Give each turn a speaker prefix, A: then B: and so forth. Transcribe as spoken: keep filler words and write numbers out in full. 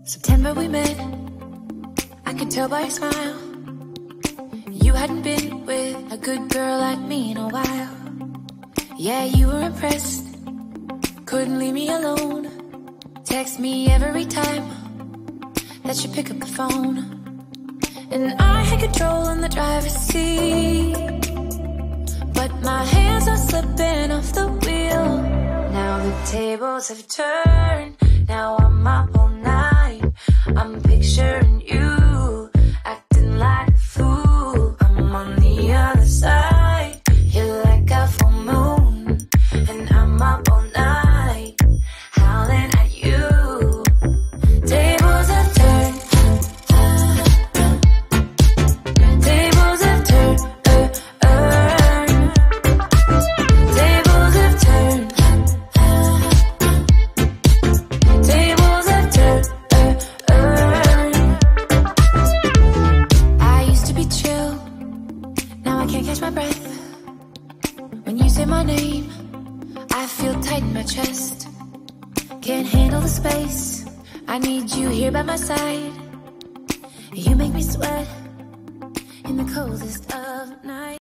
A: September we met, I could tell by your smile. You hadn't been with a good girl like me in a while. Yeah, you were impressed, couldn't leave me alone. Text me every time that you pick up the phone. And I had control in the driver's seat, but my hands are slipping off the wheel. Now the tables have turned, now I'm up all night. I'm picturing you, acting like a fool. I'm on the other side, you're like a full moon, and I'm up all night, howling at you. Tables have turned, tables have turned, tables have turned, tables have turned. I used to be chill, now I can't catch my breath. When you say my name, I feel tight in my chest. Can't handle the space, I need you here by my side. You make me sweat in the coldest of